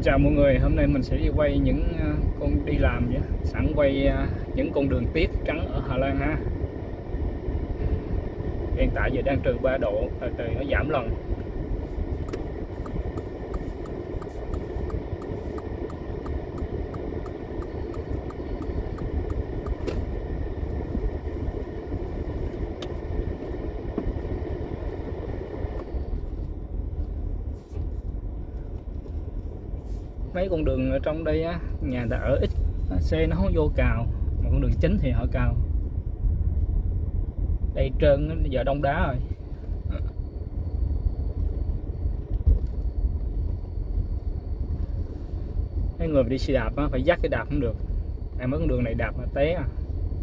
Xin chào mọi người, hôm nay mình sẽ đi quay những con đi làm nhé. Sẵn quay những con đường tiết trắng ở Hà Lan ha. Hiện tại giờ đang trừ 3 độ, trời nó giảm lần. Mấy con đường ở trong đây á, nhà ta ở ít, xe nó không vô cào, mà con đường chính thì họ cào. Đây trơn giờ đông đá rồi. Mấy người đi xe đạp á, phải dắt cái đạp không được, mấy con đường này đạp là té à.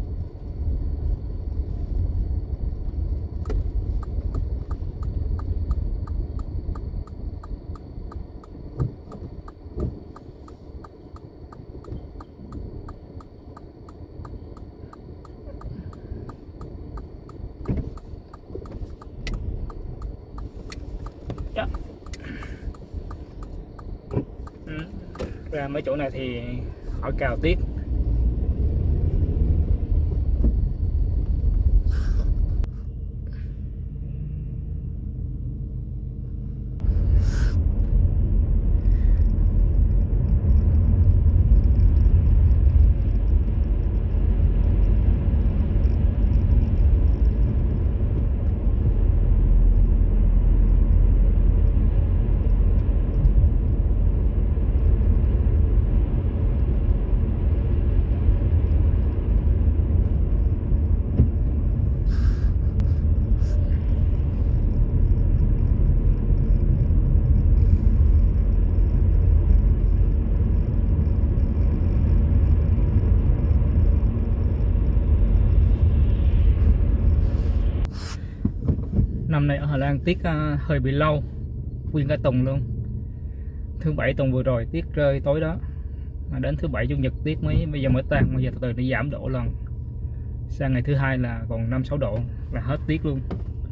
Ra mấy chỗ này thì họ cào tiết. Năm nay ở Hà Lan tiết hơi bị lâu, nguyên cả tuần luôn. Thứ bảy tuần vừa rồi tiết rơi tối đó, mà đến thứ bảy chủ nhật tiết bây giờ mới tan, bây giờ từ từ nó giảm độ lần. Sang ngày thứ hai là còn 5-6 độ là hết tiết luôn.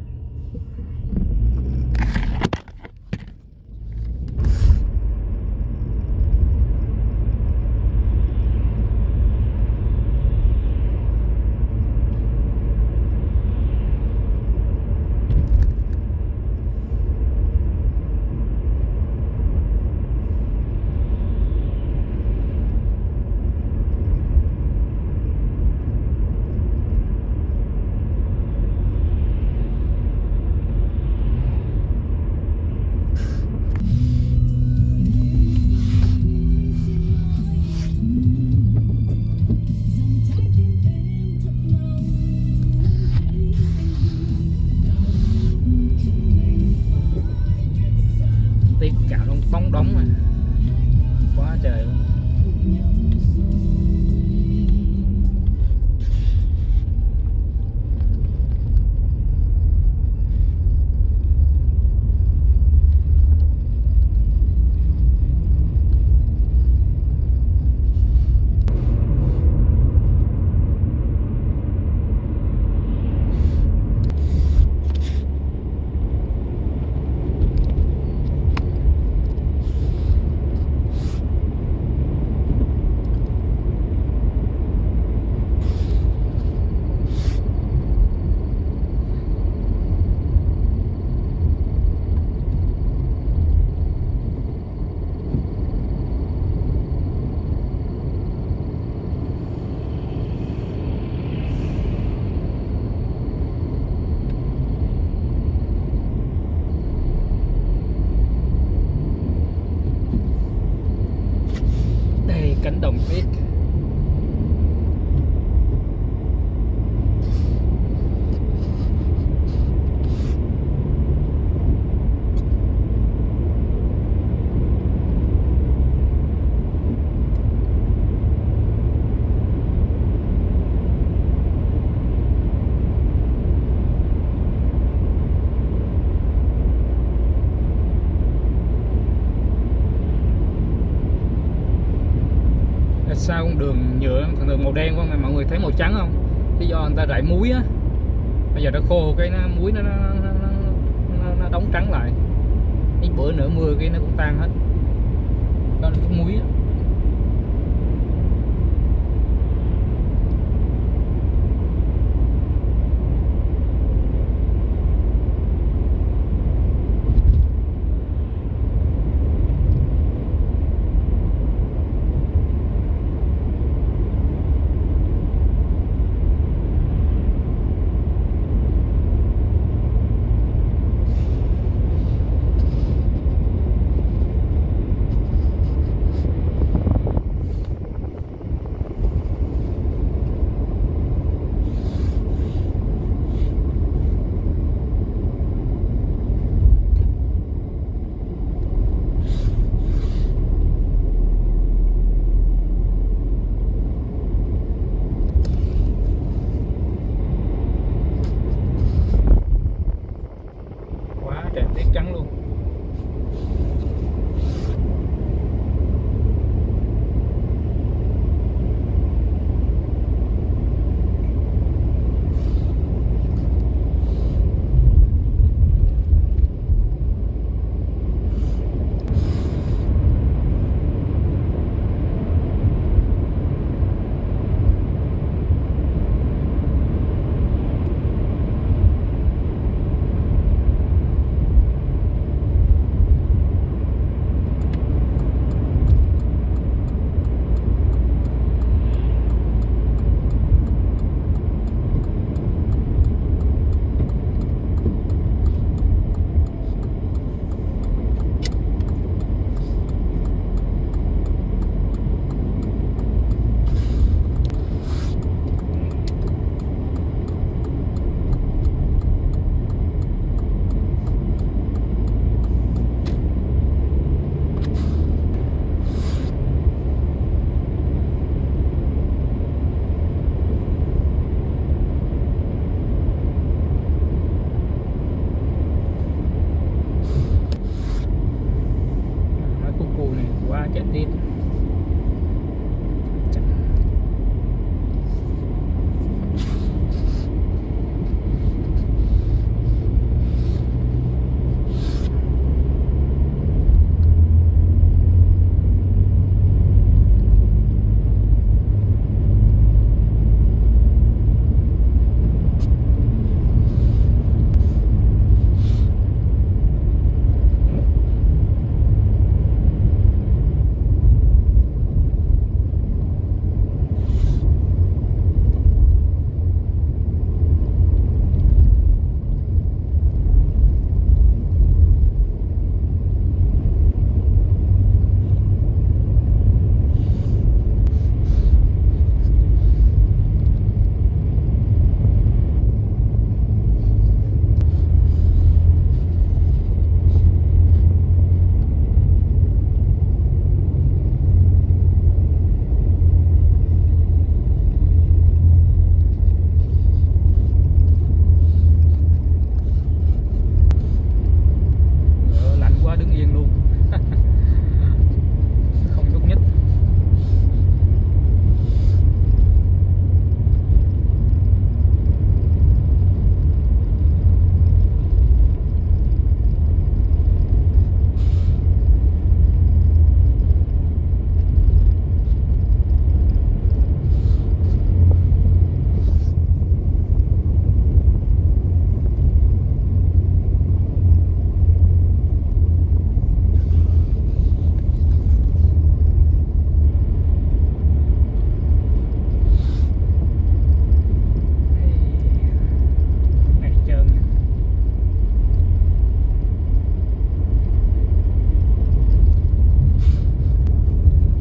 Tiết cạo nó bóng đóng mà quá trời luôn. Cánh đồng tiết. Sao con đường nhựa thường màu đen quá mà mọi người thấy màu trắng không? Lý do người ta rải muối á, bây giờ nó khô cái muối nó đóng trắng lại. Ít bữa nữa mưa cái nó cũng tan hết. Đó là cái muối á. Trời tiết trắng luôn. Chạy tiếp.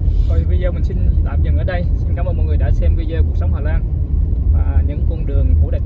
Video mình xin tạm dừng ở đây. Xin cảm ơn mọi người đã xem video Cuộc Sống Hà Lan và những cung đường của